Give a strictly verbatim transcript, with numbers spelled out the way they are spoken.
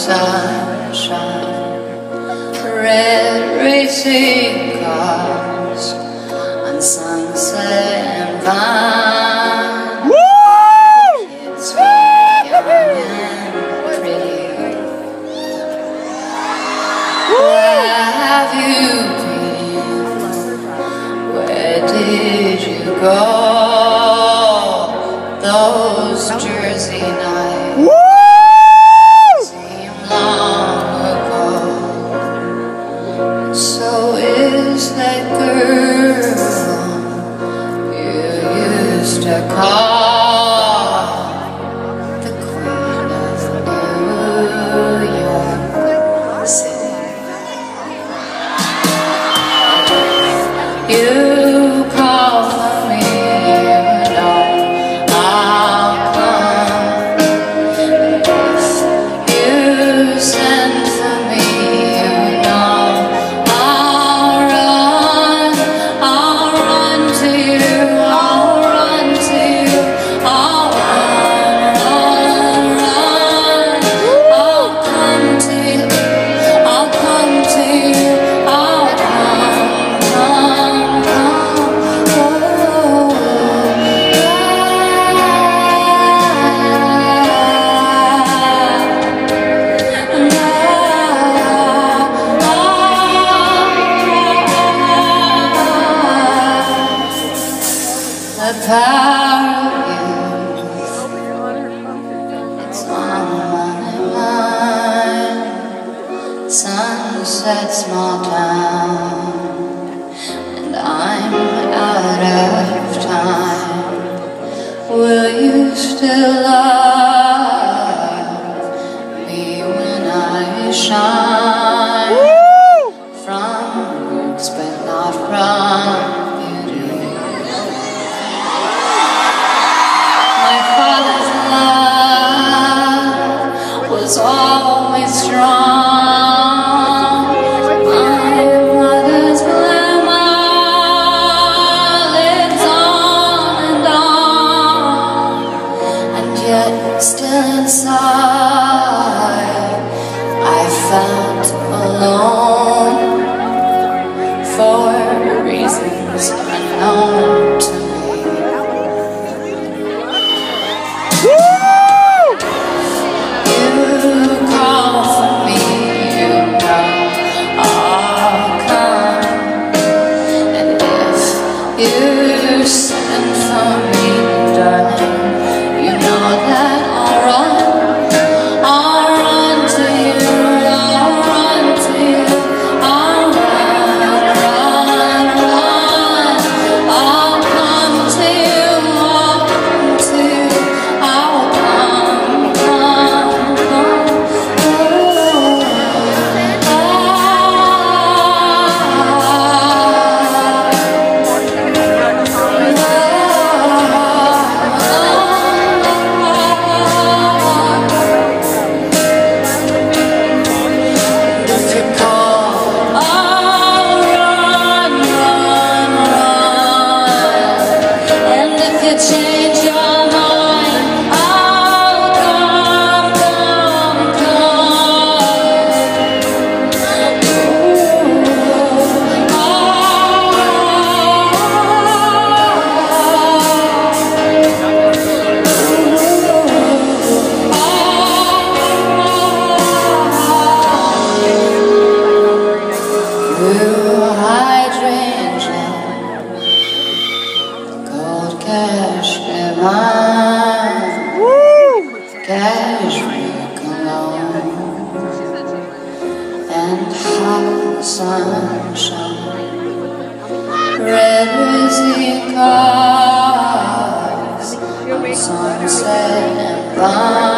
sunshine, red racing cars on Sunset and Vine. Woo! Kids were young and pretty. Where have you been? Where did you go? Those Jersey nights Woo! seem long ago. So is that girl you used to call the Queen of New York City. You call for me, you know I'll come. If you send for me, you know I'll run. I'll run to you, I'll run to you, I'll run, run, run. I'll come to you, I'll come to you, I'll come, come, come. Oh, the power of youth, it's on my mind. Sunset, small town, and I'm out of time. Will you still love me when I shine? From roots, but not from beauty. My father's love was always strong. My mother's glamour lives on and on. And yet still inside I felt alone for reasons unknown to me. You call for me, you know I'll come. And if you send for me, darling, you know that I'll run. I'll run to you, I'll run to you, I'll run, run, run. I'll come to you, I'll come to you, I'll come, come, come. If you call, I'll run, run, run. And if you change your mind, I'll come, come, come. Ooh, Blue hydrangea, gold cashmere wine, cashmere cologne, and hot sunshine, red racing cars, sunset and Vine.